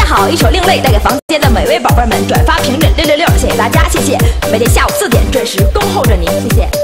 好，一首另类带给房间的每位宝贝们，转发评论666，谢谢大家，谢谢。每天下午4点准时恭候着您，谢谢。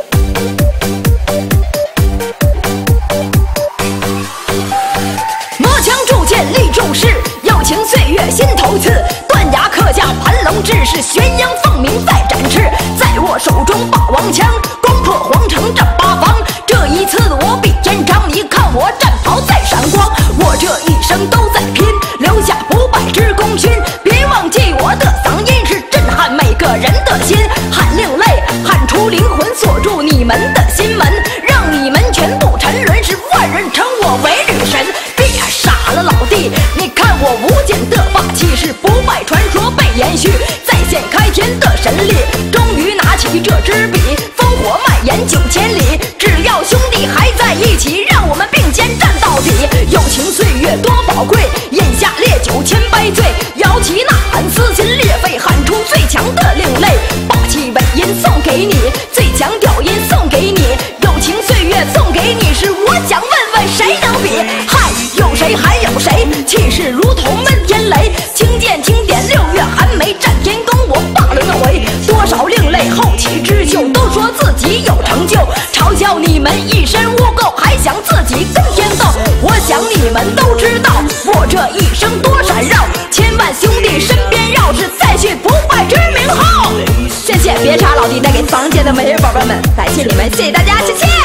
磨枪铸剑立重誓，友情岁月心头刺。断崖客家盘龙志士，宣扬凤鸣再展翅。在我手中霸王枪，攻破皇城正八方。这一次我比天长，你看我战袍在闪光。我这一生都在拼，留下不败之功勋。别忘记我的嗓音是震撼每个人的心，喊另类，喊出灵魂，锁住你们的心门，让你们全部沉沦，使万人称我为女神。别傻了老弟，你看我无尽的霸气，是不败传说被延续，再现开天的神力。终于拿起这支笔，烽火蔓延9000里。只要兄弟还在一起，让我们并肩战到底。友情岁月多宝贵，饮下烈酒千百醉，摇旗呐喊撕心裂肺，喊出最强的另类。霸气尾音送给你，最强调音送给你，友情岁月送给你，是我想问问谁能比？嗨，有谁还有谁？气势如同闷天雷，轻剑轻点6月寒梅，战天宫我霸轮回。多少另类后起之秀都说自己有成就，嘲笑你们一身污垢，还想自己跟天斗。我想你们都知道，我这一生多闪耀，千万兄弟身边绕，是再续不败之名号。谢谢别查老弟带给房间的每位宝贝们，感谢你们，谢谢大家，谢谢。